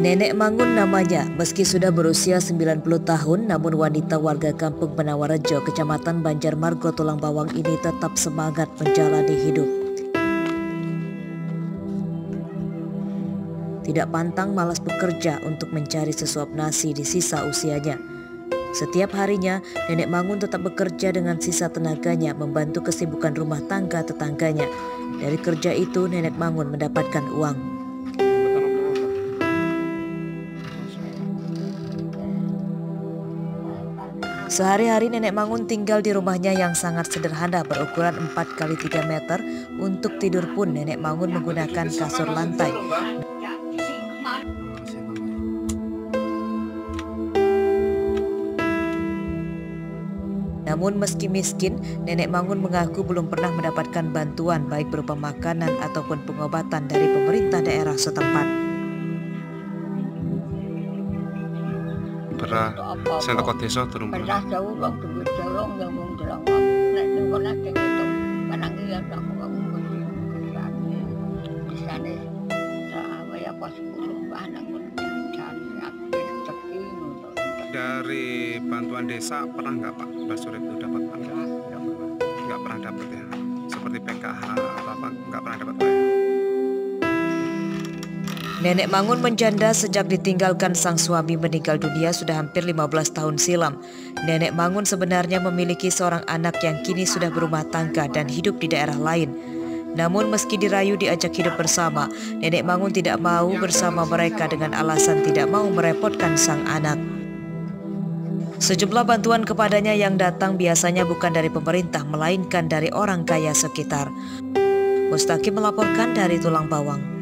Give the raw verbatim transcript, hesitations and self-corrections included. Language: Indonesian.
Nenek Mangun namanya, meski sudah berusia sembilan puluh tahun, namun wanita warga kampung Benawarejo, Kecamatan Banjarmargo, Tulang Bawang ini tetap semangat menjalani hidup. Tidak pantang malas bekerja untuk mencari sesuap nasi di sisa usianya. Setiap harinya, Nenek Mangun tetap bekerja dengan sisa tenaganya membantu kesibukan rumah tangga tetangganya. Dari kerja itu, Nenek Mangun mendapatkan uang. Sehari-hari Nenek Mangun tinggal di rumahnya yang sangat sederhana berukuran empat kali tiga meter. Untuk tidur pun Nenek Mangun menggunakan kasur lantai. Namun meski miskin, Nenek Mangun mengaku belum pernah mendapatkan bantuan baik berupa makanan ataupun pengobatan dari pemerintah daerah setempat. Pernah sentok desa turun pernah jauh bang duit dorong yang mau dorong nek ning kono sing itu kanang iya aku kamu kesane kesane saya pas perubahan aku dari bantuan desa pernah nggak Pak Basuri itu dapat Pak? Nggak pernah dapat ya, seperti P K H atau apa nggak pernah dapat Pak ya? Nenek Mangun menjanda sejak ditinggalkan sang suami meninggal dunia sudah hampir lima belas tahun silam. Nenek Mangun sebenarnya memiliki seorang anak yang kini sudah berumah tangga dan hidup di daerah lain. Namun meski dirayu diajak hidup bersama, Nenek Mangun tidak mau bersama mereka dengan alasan tidak mau merepotkan sang anak. Sejumlah bantuan kepadanya yang datang biasanya bukan dari pemerintah melainkan dari orang kaya sekitar. Mustaqim melaporkan dari Tulang Bawang.